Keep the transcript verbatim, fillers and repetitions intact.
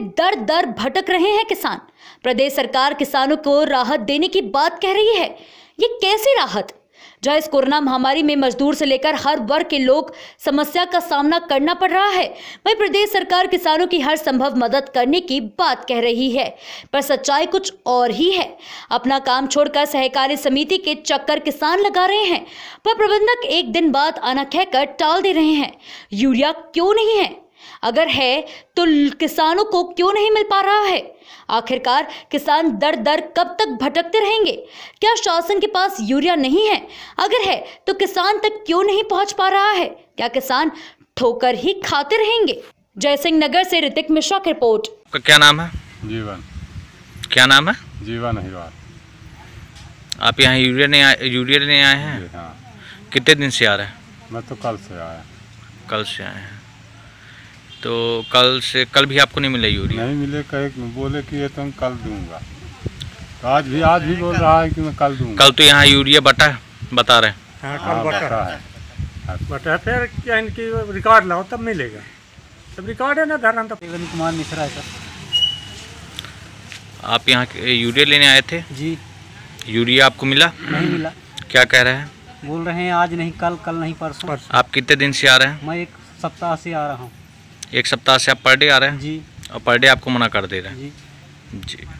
दर दर भटक रहे हैं किसान। प्रदेश सरकार किसानों को राहत देने की बात कह रही है। ये कैसी राहत, जहां इस कोरोना महामारी में मजदूर से लेकर हर वर्ग के लोग समस्या का सामना करना पड़ रहा है, वहीं प्रदेश सरकार किसानों की हर संभव मदद करने की बात कह रही है, पर सच्चाई कुछ और ही है। अपना काम छोड़कर सहकारी समिति के चक्कर किसान लगा रहे हैं, पर प्रबंधक एक दिन बाद आना कहकर टाल दे रहे हैं। यूरिया क्यों नहीं है? अगर है तो किसानों को क्यों नहीं मिल पा रहा है? आखिरकार किसान दर दर कब तक भटकते रहेंगे? क्या शासन के पास यूरिया नहीं है? अगर है तो किसान तक क्यों नहीं पहुंच पा रहा है? क्या किसान ठोकर ही खाते रहेंगे? जयसिंह नगर से ऋतिक मिश्रा की रिपोर्ट। क्या नाम है? जीवन। क्या नाम है? जीवन हिवार। आप यहाँ यूरिया नहीं आए यूरिया लेने आए हैं? हाँ। कितने दिन से आ रहे हैं? मैं तो कल से आया। कल से आए हैं, तो कल से कल भी आपको नहीं मिला यूरिया? नहीं मिले, कहे बोले कि ये तो हम कल दूंगा, तो आज भी आज भी बोल रहा है कि मैं कल दूंगा। कल तो यहाँ यूरिया बटा बता रहे हैं। हाँ, हाँ, कल बटा है बटा फिर क्या इनकी रिकॉर्ड लाओ तब मिलेगा। तब रिकॉर्ड है ना धरना। तब कुमार मिश्रा है सर। आप यहाँ यूरिया लेने आए थे? जी। यूरिया आपको मिला? नहीं मिला। क्या कह रहे हैं? बोल रहे हैं आज नहीं कल, कल नहीं परसों। आप कितने दिन से आ रहे हैं? मैं एक सप्ताह से आ रहा हूँ। एक सप्ताह से आप पर डे आ रहे हैं? जी। और पर डे आपको मना कर दे रहे हैं? जी। जी।